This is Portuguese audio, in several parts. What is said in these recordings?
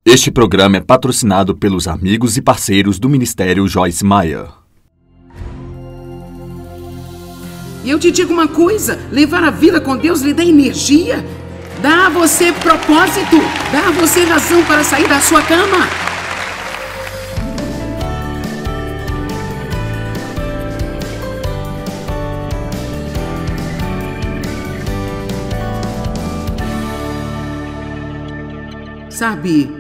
Este programa é patrocinado pelos amigos e parceiros do Ministério Joyce Meyer. E eu te digo uma coisa, levar a vida com Deus lhe dá energia, dá a você propósito, dá a você razão para sair da sua cama. Sabe,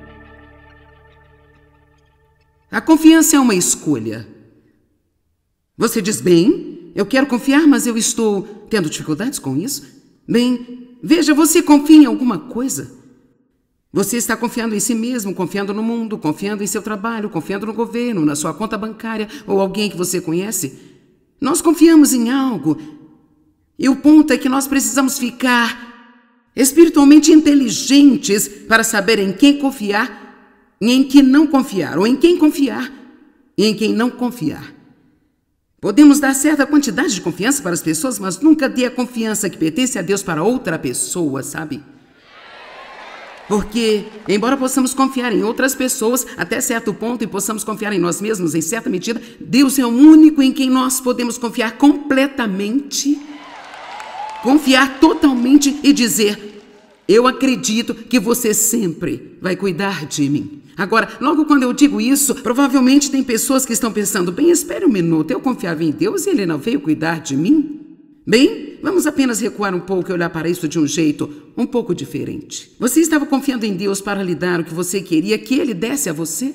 a confiança é uma escolha. Você diz, bem, eu quero confiar, mas eu estou tendo dificuldades com isso. Bem, veja, você confia em alguma coisa. Você está confiando em si mesmo, confiando no mundo, confiando em seu trabalho, confiando no governo, na sua conta bancária ou alguém que você conhece. Nós confiamos em algo. E o ponto é que nós precisamos ficar espiritualmente inteligentes para saber em quem confiar e em quem não confiar, ou em quem confiar e em quem não confiar. Podemos dar certa quantidade de confiança para as pessoas, mas nunca dê a confiança que pertence a Deus para outra pessoa, sabe? Porque, embora possamos confiar em outras pessoas até certo ponto e possamos confiar em nós mesmos em certa medida, Deus é o único em quem nós podemos confiar completamente. Confiar totalmente e dizer, eu acredito que você sempre vai cuidar de mim. Agora, logo quando eu digo isso, provavelmente tem pessoas que estão pensando, bem, espere um minuto, eu confiava em Deus e Ele não veio cuidar de mim? Bem, vamos apenas recuar um pouco e olhar para isso de um jeito um pouco diferente. Você estava confiando em Deus para lhe dar o que você queria que Ele desse a você?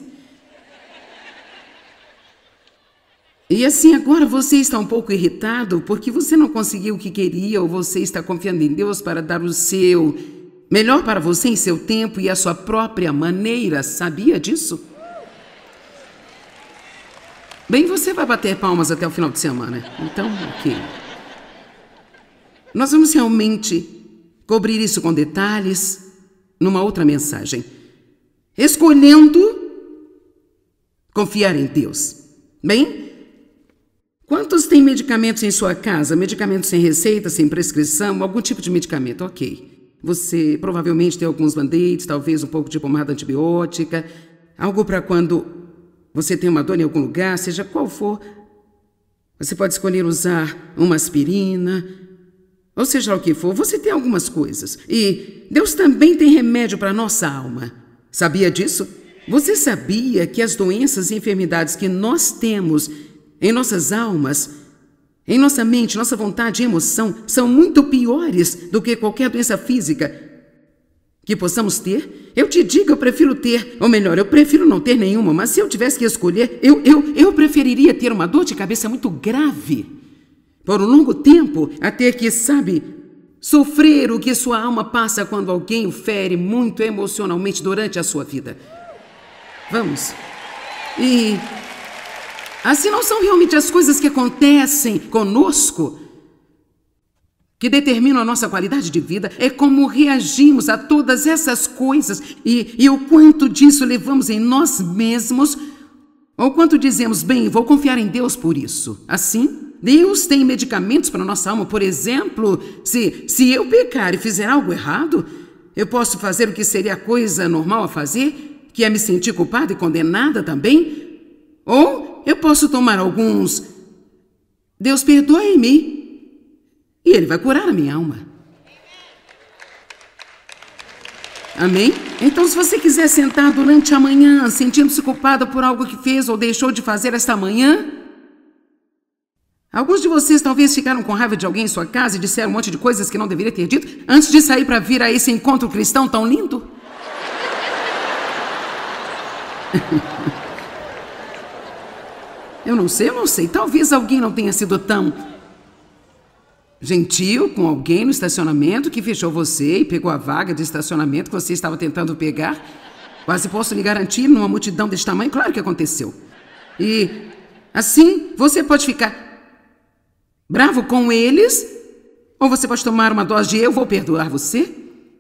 E assim, agora você está um pouco irritado porque você não conseguiu o que queria ou você está confiando em Deus para dar o seu melhor para você em seu tempo e a sua própria maneira. Sabia disso? Bem, você vai bater palmas até o final de semana. Então, ok. Nós vamos realmente cobrir isso com detalhes numa outra mensagem. Escolhendo confiar em Deus. Bem, quantos têm medicamentos em sua casa? Medicamentos sem receita, sem prescrição, algum tipo de medicamento? Ok. Você provavelmente tem alguns band-aids, talvez um pouco de pomada antibiótica, algo para quando você tem uma dor em algum lugar, seja qual for. Você pode escolher usar uma aspirina, ou seja o que for. Você tem algumas coisas. E Deus também tem remédio para a nossa alma. Sabia disso? Você sabia que as doenças e enfermidades que nós temos em nossas almas, em nossa mente, nossa vontade e emoção, são muito piores do que qualquer doença física que possamos ter? Eu te digo, eu prefiro ter, ou melhor, eu prefiro não ter nenhuma, mas se eu tivesse que escolher, eu preferiria ter uma dor de cabeça muito grave, por um longo tempo, a ter que, sabe, sofrer o que sua alma passa quando alguém o fere muito emocionalmente durante a sua vida. Vamos. E assim não são realmente as coisas que acontecem conosco que determinam a nossa qualidade de vida. É como reagimos a todas essas coisas e o quanto disso levamos em nós mesmos, ou quanto dizemos, bem, vou confiar em Deus por isso. Assim, Deus tem medicamentos para a nossa alma. Por exemplo, se eu pecar e fizer algo errado, eu posso fazer o que seria a coisa normal a fazer, que é me sentir culpada e condenada também. Ou eu posso tomar alguns, Deus perdoe-me, e Ele vai curar a minha alma. Amém? Então, se você quiser sentar durante a manhã, sentindo-se culpada por algo que fez ou deixou de fazer esta manhã, alguns de vocês talvez ficaram com raiva de alguém em sua casa e disseram um monte de coisas que não deveria ter dito antes de sair para vir a esse encontro cristão tão lindo. Eu não sei. Talvez alguém não tenha sido tão gentil com alguém no estacionamento que fechou você e pegou a vaga de estacionamento que você estava tentando pegar. Quase posso lhe garantir, numa multidão desse tamanho, claro que aconteceu. E assim, você pode ficar bravo com eles, ou você pode tomar uma dose de eu vou perdoar você.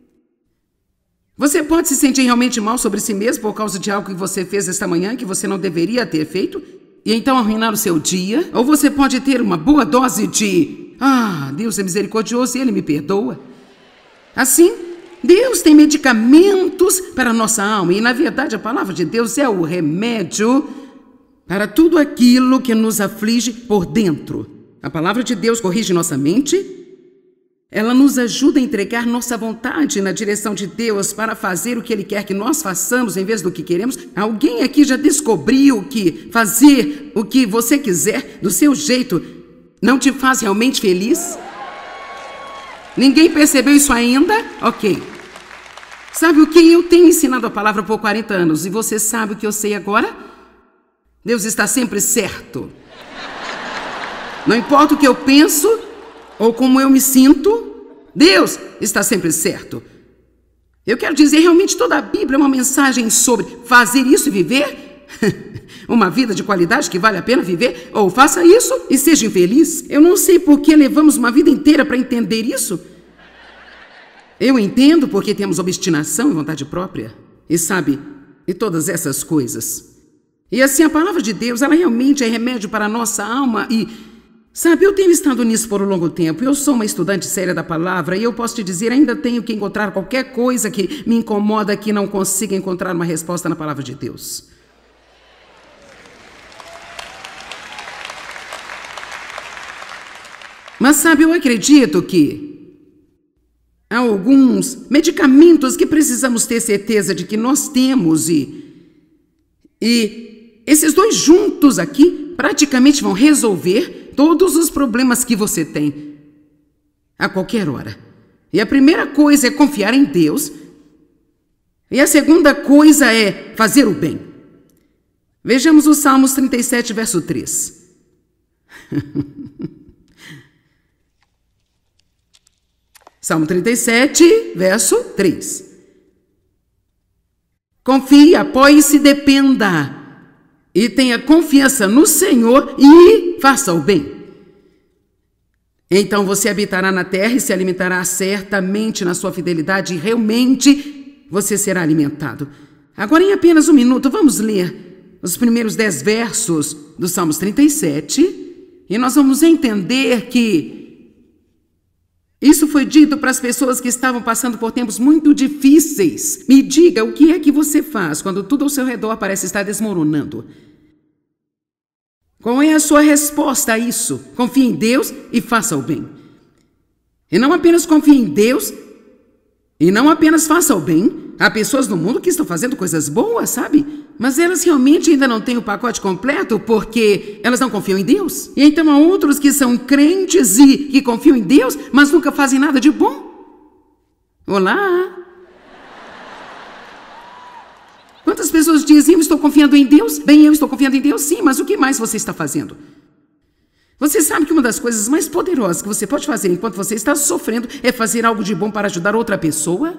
Você pode se sentir realmente mal sobre si mesmo por causa de algo que você fez esta manhã que você não deveria ter feito, e então arruinar o seu dia. Ou você pode ter uma boa dose de Deus é misericordioso e Ele me perdoa. Assim, Deus tem medicamentos para a nossa alma e, na verdade, a palavra de Deus é o remédio para tudo aquilo que nos aflige por dentro. A palavra de Deus corrige nossa mente, ela nos ajuda a entregar nossa vontade na direção de Deus para fazer o que Ele quer que nós façamos em vez do que queremos. Alguém aqui já descobriu que fazer o que você quiser do seu jeito não te faz realmente feliz? Ninguém percebeu isso ainda? Ok. Sabe o que eu tenho ensinado a palavra por 40 anos e você sabe o que eu sei agora? Deus está sempre certo. Não importa o que eu penso ou como eu me sinto, Deus está sempre certo. Eu quero dizer, realmente toda a Bíblia é uma mensagem sobre fazer isso e viver uma vida de qualidade que vale a pena viver, ou faça isso e seja infeliz. Eu não sei por que levamos uma vida inteira para entender isso. Eu entendo porque temos obstinação e vontade própria, e sabe, e todas essas coisas. E assim a palavra de Deus, ela realmente é remédio para a nossa alma e, sabe, eu tenho estado nisso por um longo tempo. Eu sou uma estudante séria da palavra e eu posso te dizer, ainda tenho que encontrar qualquer coisa que me incomoda que não consiga encontrar uma resposta na palavra de Deus. Mas sabe, eu acredito que há alguns medicamentos que precisamos ter certeza de que nós temos e esses dois juntos aqui praticamente vão resolver todos os problemas que você tem a qualquer hora. E a primeira coisa é confiar em Deus e a segunda coisa é fazer o bem. Vejamos o Salmos 37, verso 3. Salmo 37, verso 3. Confie, apoie-se, dependa e tenha confiança no Senhor e faça o bem. Então você habitará na terra e se alimentará certamente na sua fidelidade e realmente você será alimentado. Agora, em apenas um minuto, vamos ler os primeiros 10 versos do Salmos 37 e nós vamos entender que isso foi dito para as pessoas que estavam passando por tempos muito difíceis. Me diga, o que é que você faz quando tudo ao seu redor parece estar desmoronando? Qual é a sua resposta a isso? Confie em Deus e faça o bem. E não apenas confie em Deus e não apenas faça o bem. Há pessoas no mundo que estão fazendo coisas boas, sabe? Mas elas realmente ainda não têm o pacote completo porque elas não confiam em Deus. E então há outros que são crentes e que confiam em Deus, mas nunca fazem nada de bom. Olá! Quantas pessoas dizem, eu estou confiando em Deus? Bem, eu estou confiando em Deus, sim, mas o que mais você está fazendo? Você sabe que uma das coisas mais poderosas que você pode fazer enquanto você está sofrendo é fazer algo de bom para ajudar outra pessoa?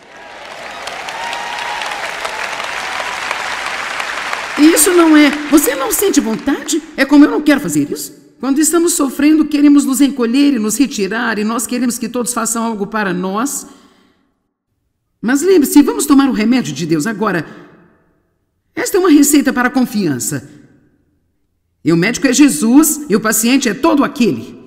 E isso não é... Você não sente vontade? É como eu não quero fazer isso. Quando estamos sofrendo, queremos nos encolher e nos retirar, e nós queremos que todos façam algo para nós. Mas lembre-se, vamos tomar o remédio de Deus agora. Esta é uma receita para a confiança. E o médico é Jesus, e o paciente é todo aquele.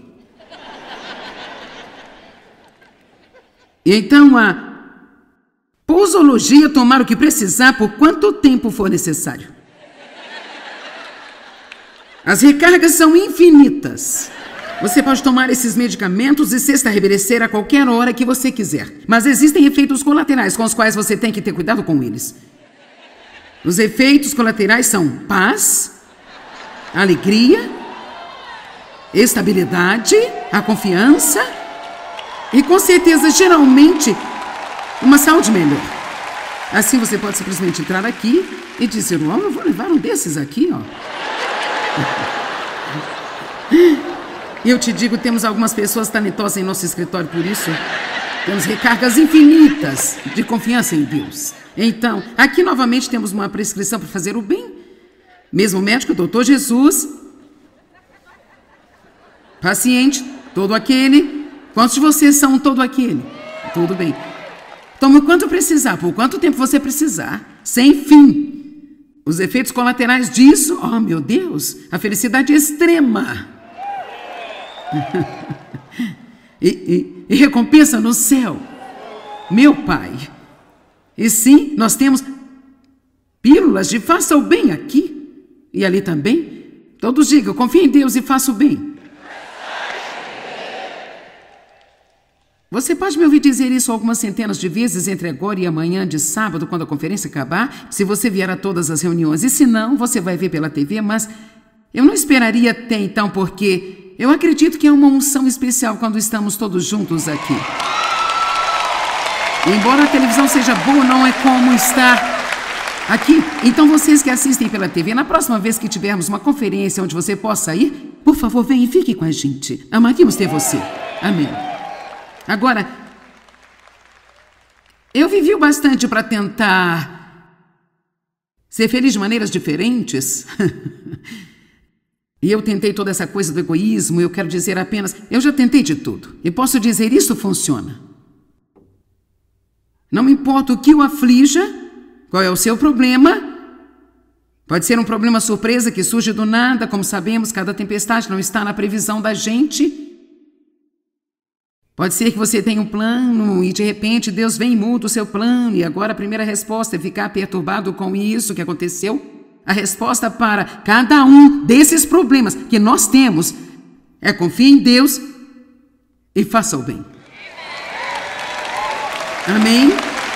E então a posologia tomar o que precisar por quanto tempo for necessário. As recargas são infinitas. Você pode tomar esses medicamentos e se estabelecer a qualquer hora que você quiser. Mas existem efeitos colaterais com os quais você tem que ter cuidado com eles. Os efeitos colaterais são paz, alegria, estabilidade, a confiança e, com certeza, geralmente, uma saúde melhor. Assim você pode simplesmente entrar aqui e dizer, eu vou levar um desses aqui, ó. E eu te digo, temos algumas pessoas talentosas em nosso escritório por isso. Temos recargas infinitas de confiança em Deus. Então, aqui novamente temos uma prescrição para fazer o bem. Mesmo médico, doutor Jesus. Paciente, todo aquele. Quantos de vocês são todo aquele? Tudo bem. Tome o quanto precisar, por quanto tempo você precisar, sem fim. Os efeitos colaterais disso, oh meu Deus, a felicidade extrema. e recompensa no céu. meu Pai. E sim, nós temos pílulas de faça o bem aqui e ali também. Todos digam, confie em Deus e faça o bem. Você pode me ouvir dizer isso algumas centenas de vezes entre agora e amanhã de sábado, quando a conferência acabar, se você vier a todas as reuniões. E se não, você vai ver pela TV, mas eu não esperaria até então, porque eu acredito que é uma unção especial quando estamos todos juntos aqui. Embora a televisão seja boa, não é como estar aqui. Então, vocês que assistem pela TV, na próxima vez que tivermos uma conferência onde você possa ir, por favor, venha e fique com a gente. Amaríamos ter você. Amém. Agora, eu vivi bastante para tentar ser feliz de maneiras diferentes. E eu tentei toda essa coisa do egoísmo, eu quero dizer apenas, eu já tentei de tudo. E posso dizer, isso funciona. Não importa o que o aflija, qual é o seu problema. Pode ser um problema surpresa que surge do nada, como sabemos, cada tempestade não está na previsão da gente. Pode ser que você tenha um plano e de repente Deus vem e muda o seu plano e agora a primeira resposta é ficar perturbado com isso que aconteceu. A resposta para cada um desses problemas que nós temos é confie em Deus e faça o bem. Amém?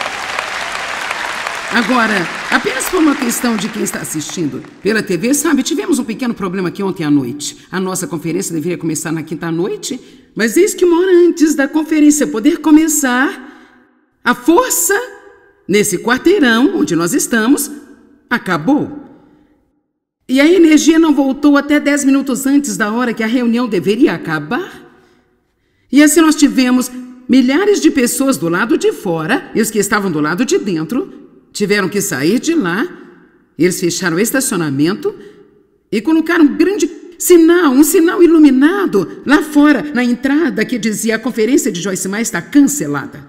Agora, apenas por uma questão de quem está assistindo pela TV, sabe, tivemos um pequeno problema aqui ontem à noite. A nossa conferência deveria começar na quinta-noite, mas eis que uma hora antes da conferência poder começar, a força nesse quarteirão onde nós estamos acabou. E a energia não voltou até 10 minutos antes da hora que a reunião deveria acabar. E assim nós tivemos milhares de pessoas do lado de fora, e os que estavam do lado de dentro tiveram que sair de lá. Eles fecharam o estacionamento e colocaram um grande sinal, um sinal iluminado lá fora, na entrada, que dizia: a conferência de Joyce Meyer está cancelada.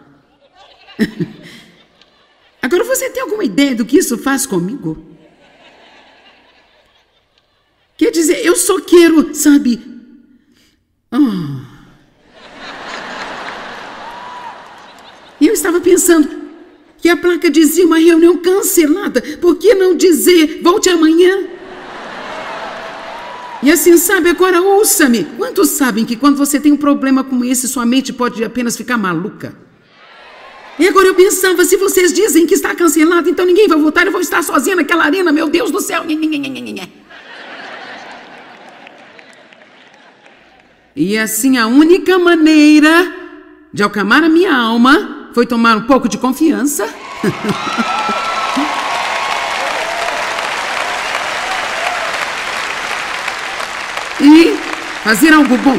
Agora, você tem alguma ideia do que isso faz comigo? Quer dizer, eu só quero, sabe... E eu estava pensando que a placa dizia uma reunião cancelada. Por que não dizer, volte amanhã? E assim, sabe, agora ouça-me. Quantos sabem que quando você tem um problema como esse, sua mente pode apenas ficar maluca? E agora eu pensava, se vocês dizem que está cancelado, então ninguém vai voltar, eu vou estar sozinha naquela arena, meu Deus do céu. E assim, a única maneira de acalmar a minha alma foi tomar um pouco de confiança. E fazer algo bom.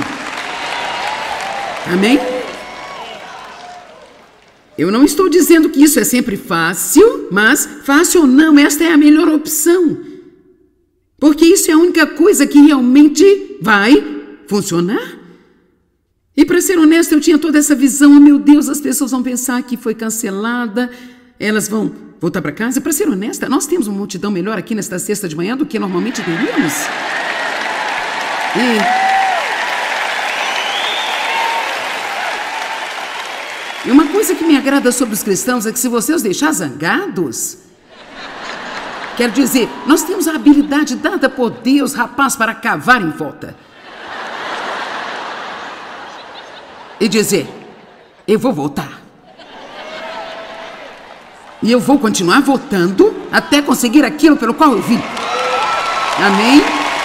Amém? Eu não estou dizendo que isso é sempre fácil, mas fácil ou não, esta é a melhor opção. Porque isso é a única coisa que realmente vai funcionar. E para ser honesta, eu tinha toda essa visão. Oh, meu Deus, as pessoas vão pensar que foi cancelada, elas vão voltar para casa. Para ser honesta, nós temos uma multidão melhor aqui nesta sexta de manhã do que normalmente teríamos. E uma coisa que me agrada sobre os cristãos é que se você os deixar zangados, quero dizer, nós temos a habilidade dada por Deus, rapaz, para cavar em volta. E dizer, eu vou voltar. E eu vou continuar voltando até conseguir aquilo pelo qual eu vim. Amém?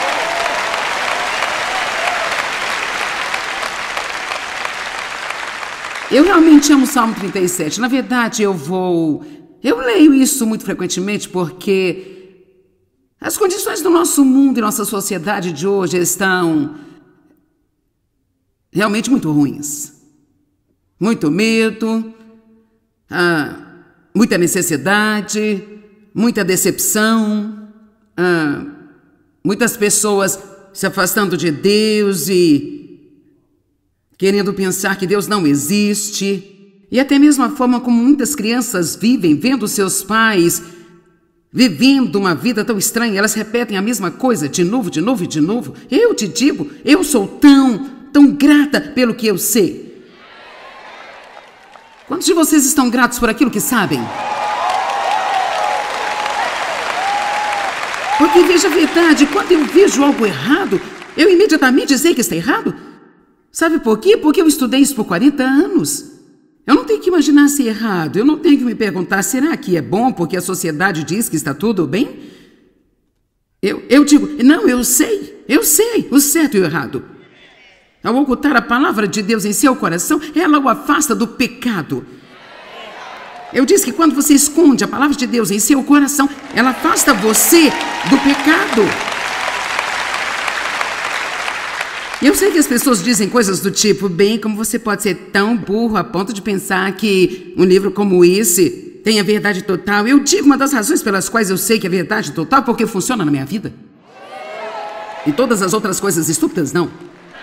Eu realmente amo o Salmo 37. Na verdade, eu leio isso muito frequentemente porque as condições do nosso mundo e nossa sociedade de hoje estão realmente muito ruins. Muito medo, muita necessidade, muita decepção, muitas pessoas se afastando de Deus e querendo pensar que Deus não existe. E até mesmo a forma como muitas crianças vivem, vendo seus pais vivendo uma vida tão estranha, elas repetem a mesma coisa de novo, de novo e de novo. Eu te digo, eu sou tão grata pelo que eu sei. Quantos de vocês estão gratos por aquilo que sabem? Porque veja a verdade, quando eu vejo algo errado, eu imediatamente sei que está errado. Sabe por quê? Porque eu estudei isso por 40 anos. Eu não tenho que imaginar se é errado, eu não tenho que me perguntar, será que é bom porque a sociedade diz que está tudo bem? Eu digo, não, eu sei, o certo e o errado. Ao ocultar a palavra de Deus em seu coração, ela o afasta do pecado. Eu disse que quando você esconde a palavra de Deus em seu coração, ela afasta você do pecado. Eu sei que as pessoas dizem coisas do tipo, bem, como você pode ser tão burro a ponto de pensar que um livro como esse tem a verdade total. Eu digo uma das razões pelas quais eu sei que é verdade total, porque funciona na minha vida. E todas as outras coisas estúpidas, não.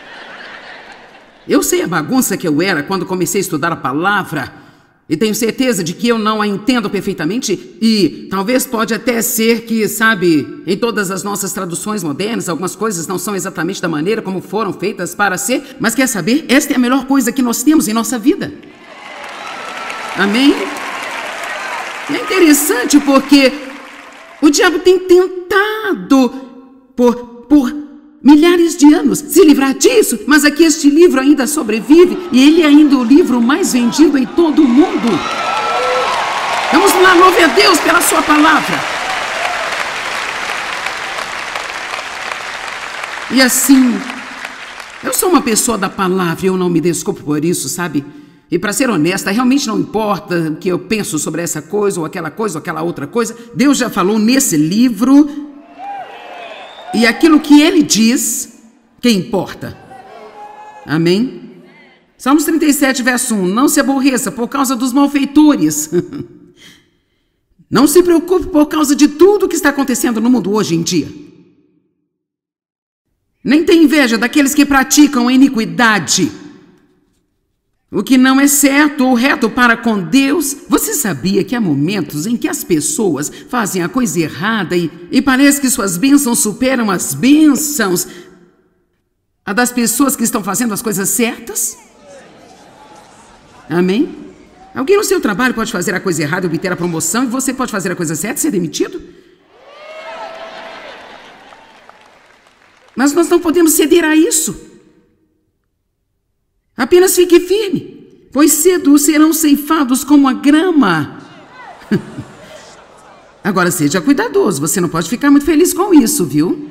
Eu sei a bagunça que eu era quando comecei a estudar a palavra. E tenho certeza de que eu não a entendo perfeitamente e talvez pode até ser que, sabe, em todas as nossas traduções modernas, algumas coisas não são exatamente da maneira como foram feitas para ser, mas quer saber? Esta é a melhor coisa que nós temos em nossa vida. Amém? É interessante porque o diabo tem tentado por milhares de anos se livrar disso, mas aqui este livro ainda sobrevive e ele é ainda o livro mais vendido em todo o mundo. Vamos lá, louve a Deus pela sua palavra. E assim, eu sou uma pessoa da palavra e eu não me desculpo por isso, sabe? E para ser honesta, realmente não importa o que eu penso sobre essa coisa ou aquela outra coisa. Deus já falou nesse livro. E aquilo que ele diz, que importa. Amém? Salmos 37, verso 1. Não se aborreça por causa dos malfeitores. Não se preocupe por causa de tudo que está acontecendo no mundo hoje em dia. Nem tenha inveja daqueles que praticam a iniquidade. O que não é certo ou reto para com Deus. Você sabia que há momentos em que as pessoas fazem a coisa errada e parece que suas bênçãos superam as bênçãos a das pessoas que estão fazendo as coisas certas? Amém? Alguém no seu trabalho pode fazer a coisa errada e obter a promoção e você pode fazer a coisa certa e ser demitido? Mas nós não podemos ceder a isso. Apenas fique firme, pois cedo serão ceifados como a grama. Agora seja cuidadoso, você não pode ficar muito feliz com isso, viu?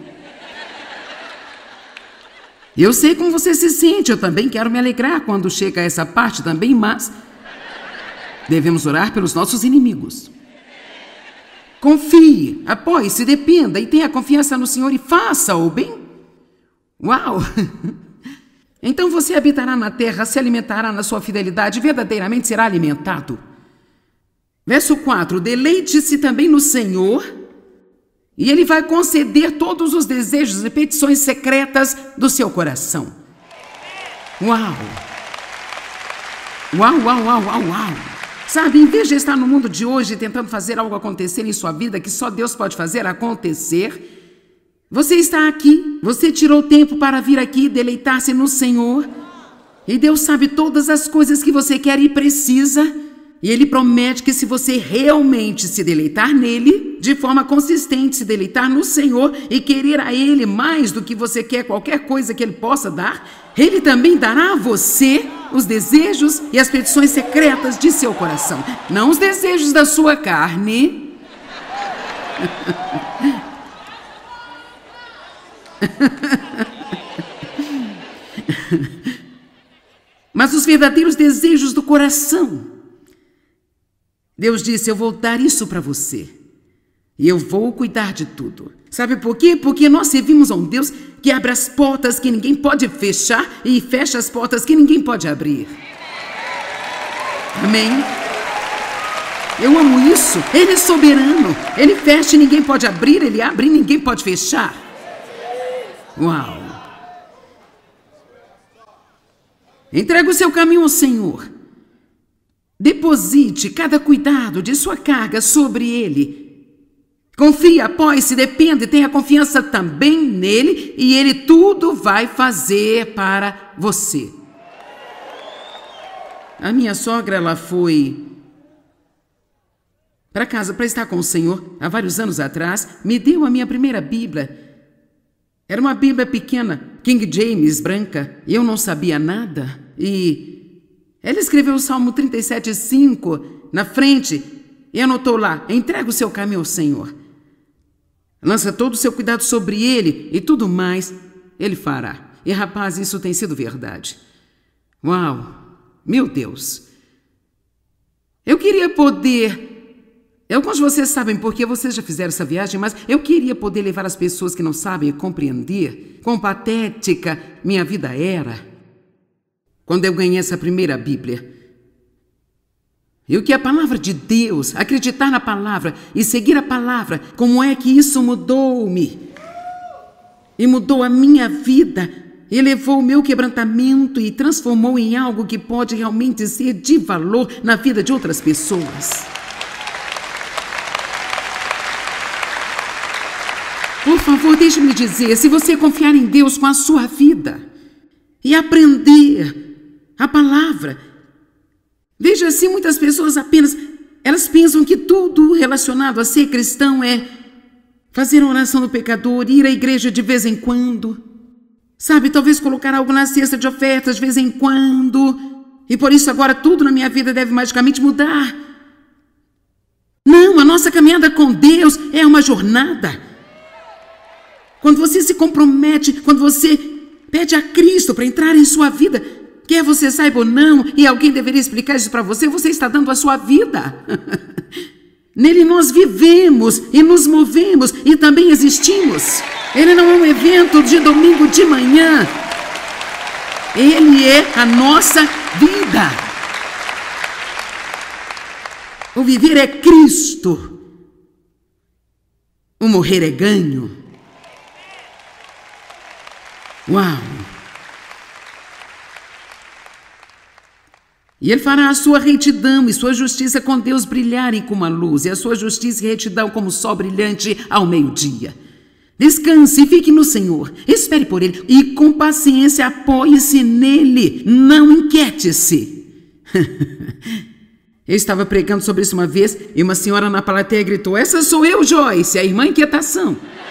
Eu sei como você se sente, eu também quero me alegrar quando chega a essa parte também, mas devemos orar pelos nossos inimigos. Confie, apoie-se, dependa e tenha confiança no Senhor e faça-o bem. Uau! Então você habitará na terra, se alimentará na sua fidelidade, verdadeiramente será alimentado. Verso 4, deleite-se também no Senhor, e Ele vai conceder todos os desejos e petições secretas do seu coração. Uau! Uau, uau, uau, uau, uau! Sabe, em vez de estar no mundo de hoje tentando fazer algo acontecer em sua vida que só Deus pode fazer acontecer, você está aqui, você tirou tempo para vir aqui e deleitar-se no Senhor. E Deus sabe todas as coisas que você quer e precisa. E Ele promete que se você realmente se deleitar nele, de forma consistente, se deleitar no Senhor e querer a Ele mais do que você quer qualquer coisa que Ele possa dar, Ele também dará a você os desejos e as petições secretas de seu coração. Não os desejos da sua carne. Mas os verdadeiros desejos do coração. Deus disse, eu vou dar isso para você. E eu vou cuidar de tudo. Sabe por quê? Porque nós servimos a um Deus que abre as portas que ninguém pode fechar e fecha as portas que ninguém pode abrir. Amém? Eu amo isso. Ele é soberano. Ele fecha e ninguém pode abrir. Ele abre e ninguém pode fechar. Uau! Entrega o seu caminho ao Senhor. Deposite cada cuidado de sua carga sobre Ele. Confie, apoie-se, dependa e tenha confiança também nele e Ele tudo vai fazer para você. A minha sogra, ela foi para casa para estar com o Senhor há vários anos atrás, me deu a minha primeira Bíblia. Era uma Bíblia pequena, King James, branca, e eu não sabia nada. E ela escreveu o Salmo 37:5 na frente e anotou lá: entrega o seu caminho ao Senhor. Lança todo o seu cuidado sobre Ele e tudo mais Ele fará. E, rapaz, isso tem sido verdade. Uau! Meu Deus! Eu queria poder... Alguns de vocês sabem porque vocês já fizeram essa viagem, mas eu queria poder levar as pessoas que não sabem compreender quão patética minha vida era quando eu ganhei essa primeira Bíblia. E o que a palavra de Deus, acreditar na palavra e seguir a palavra, como é que isso mudou-me? E mudou a minha vida, e levou o meu quebrantamento e transformou em algo que pode realmente ser de valor na vida de outras pessoas. Por favor, deixe-me dizer, se você confiar em Deus com a sua vida e aprender a palavra, veja assim, muitas pessoas elas pensam que tudo relacionado a ser cristão é fazer a oração do pecador, ir à igreja de vez em quando, sabe, talvez colocar algo na cesta de ofertas de vez em quando, e por isso agora tudo na minha vida deve magicamente mudar. Não, a nossa caminhada com Deus é uma jornada. Quando você se compromete, quando você pede a Cristo para entrar em sua vida, quer você saiba ou não, e alguém deveria explicar isso para você, você está dando a sua vida. Nele nós vivemos e nos movemos e também existimos. Ele não é um evento de domingo de manhã. Ele é a nossa vida. O viver é Cristo. O morrer é ganho. Uau! E Ele fará a sua retidão e sua justiça com Deus brilharem como a luz, e a sua justiça e retidão como o sol brilhante ao meio-dia. Descanse e fique no Senhor, espere por Ele e com paciência apoie-se nele, não inquiete-se. Eu estava pregando sobre isso uma vez e uma senhora na plateia gritou: essa sou eu, Joyce, a irmã inquietação.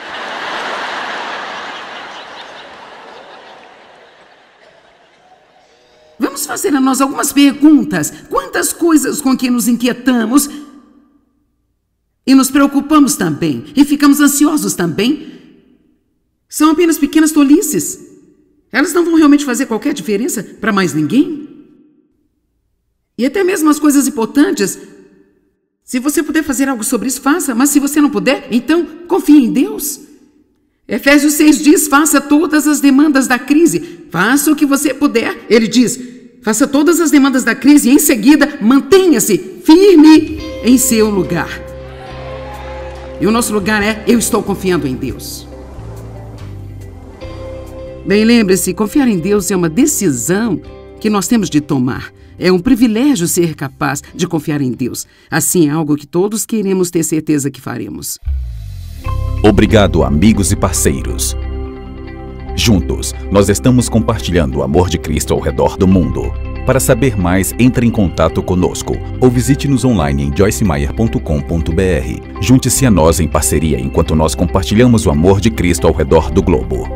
Vamos fazer a nós algumas perguntas. Quantas coisas com que nos inquietamos e nos preocupamos também, e ficamos ansiosos também, são apenas pequenas tolices. Elas não vão realmente fazer qualquer diferença para mais ninguém. E até mesmo as coisas importantes, se você puder fazer algo sobre isso, faça. Mas se você não puder, então confie em Deus. Efésios 6 diz: faça todas as demandas da crise. Faça o que você puder. Ele diz: faça todas as demandas da crise e em seguida mantenha-se firme em seu lugar. E o nosso lugar é: eu estou confiando em Deus. Bem, lembre-se, confiar em Deus é uma decisão que nós temos de tomar. É um privilégio ser capaz de confiar em Deus. Assim, é algo que todos queremos ter certeza que faremos. Obrigado, amigos e parceiros. Juntos, nós estamos compartilhando o amor de Cristo ao redor do mundo. Para saber mais, entre em contato conosco ou visite-nos online em joycemeyer.com.br. Junte-se a nós em parceria enquanto nós compartilhamos o amor de Cristo ao redor do globo.